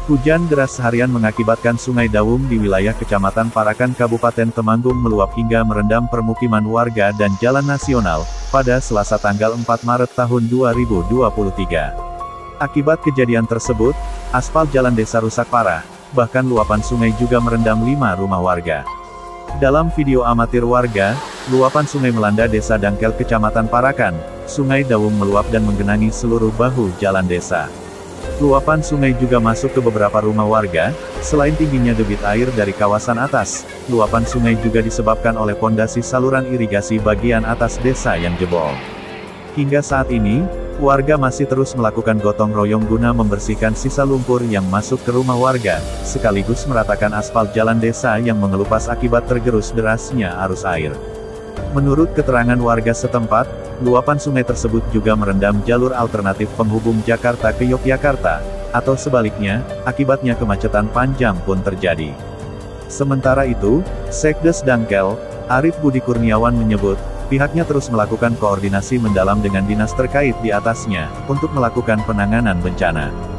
Hujan deras seharian mengakibatkan Sungai Dawung di wilayah Kecamatan Parakan Kabupaten Temanggung meluap hingga merendam permukiman warga dan jalan nasional, pada Selasa tanggal 4 Maret tahun 2023. Akibat kejadian tersebut, aspal jalan desa rusak parah, bahkan luapan sungai juga merendam 5 rumah warga. Dalam video amatir warga, luapan sungai melanda desa Dangkel Kecamatan Parakan, Sungai Dawung meluap dan menggenangi seluruh bahu jalan desa. Luapan sungai juga masuk ke beberapa rumah warga. Selain tingginya debit air dari kawasan atas, luapan sungai juga disebabkan oleh pondasi saluran irigasi bagian atas desa yang jebol. Hingga saat ini, warga masih terus melakukan gotong royong guna membersihkan sisa lumpur yang masuk ke rumah warga, sekaligus meratakan aspal jalan desa yang mengelupas akibat tergerus derasnya arus air. Menurut keterangan warga setempat, luapan sungai tersebut juga merendam jalur alternatif penghubung Jakarta ke Yogyakarta, atau sebaliknya, akibatnya kemacetan panjang pun terjadi. Sementara itu, Sekdes Dangkel, Arief Budi Kurniawan menyebut, pihaknya terus melakukan koordinasi mendalam dengan dinas terkait di atasnya, untuk melakukan penanganan bencana.